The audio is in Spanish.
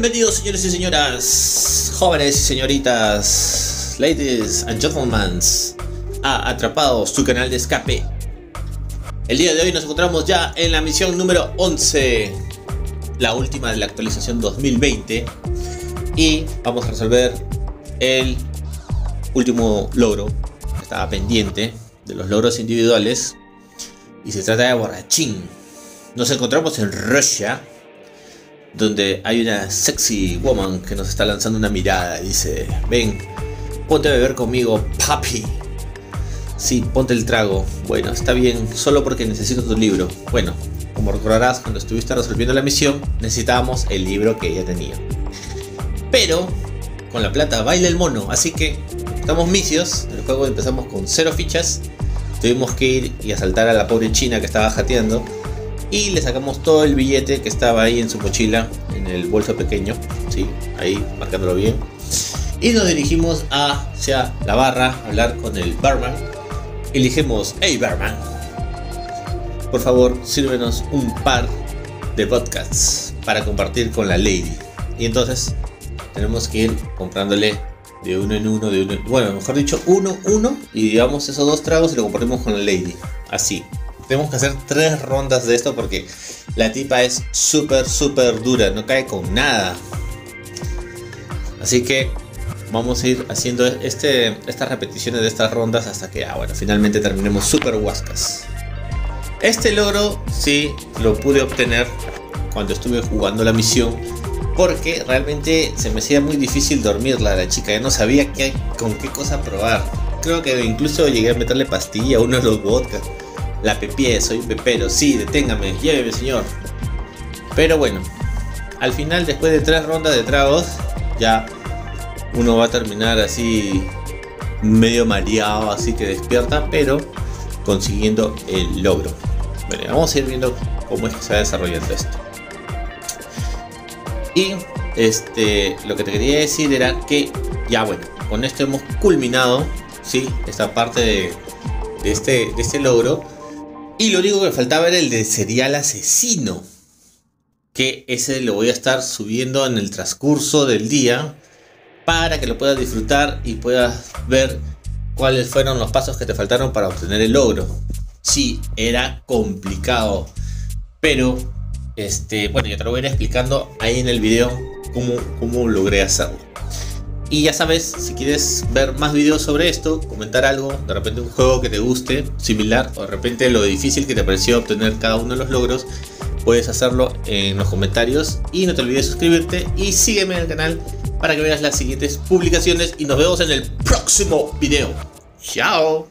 Bienvenidos, señores y señoras, jóvenes y señoritas, ladies and gentlemen, a Atrapados, tu canal de escape. El día de hoy nos encontramos ya en la misión número 11, la última de la actualización 2020, y vamos a resolver el último logro que estaba pendiente de los logros individuales, y se trata de Borrachín. Nos encontramos en Rusia, donde hay una sexy woman que nos está lanzando una mirada y dice: ven, ponte a beber conmigo, papi. Sí, ponte el trago. Bueno, está bien, solo porque necesito tu libro. Bueno, como recordarás, cuando estuviste resolviendo la misión, necesitábamos el libro que ella tenía. Pero con la plata baila el mono, así que estamos misios. El juego empezamos con 0 fichas. Tuvimos que ir y asaltar a la pobre china que estaba jateando, y le sacamos todo el billete que estaba ahí en su mochila, en el bolso pequeño, sí, ahí marcándolo bien, y nos dirigimos hacia la barra a hablar con el barman. Y le dijimos: hey barman, por favor sírvenos un par de vodkas para compartir con la lady. Y entonces tenemos que ir comprándole de uno en uno, bueno, mejor dicho, uno, y llevamos esos 2 tragos y lo compartimos con la lady. Así. Tenemos que hacer 3 rondas de esto porque la tipa es súper dura, no cae con nada. Así que vamos a ir haciendo estas repeticiones de estas rondas hasta que bueno, finalmente terminemos super huascas. Este logro sí lo pude obtener cuando estuve jugando la misión, porque realmente se me hacía muy difícil dormirla a la chica. Yo no sabía con qué cosa probar. Creo que incluso llegué a meterle pastilla a uno de los vodkas. La pepié, soy un pepero, sí, deténgame, lléveme señor. Pero bueno, al final, después de 3 rondas de tragos, ya uno va a terminar así medio mareado, así que despierta, pero consiguiendo el logro. Bueno, vamos a ir viendo cómo es que se va desarrollando esto. Y lo que te quería decir era que ya bueno, con esto hemos culminado, sí, esta parte de este logro. Y lo único que me faltaba era el de serial asesino, que ese lo voy a estar subiendo en el transcurso del día para que lo puedas disfrutar y puedas ver cuáles fueron los pasos que te faltaron para obtener el logro. Sí, era complicado, pero bueno, yo te lo voy a ir explicando ahí en el video cómo logré hacerlo. Y ya sabes, si quieres ver más videos sobre esto, comentar algo, de repente un juego que te guste, similar, o de repente lo difícil que te pareció obtener cada uno de los logros, puedes hacerlo en los comentarios. Y no te olvides suscribirte y sígueme en el canal para que veas las siguientes publicaciones. Y nos vemos en el próximo video. ¡Chao!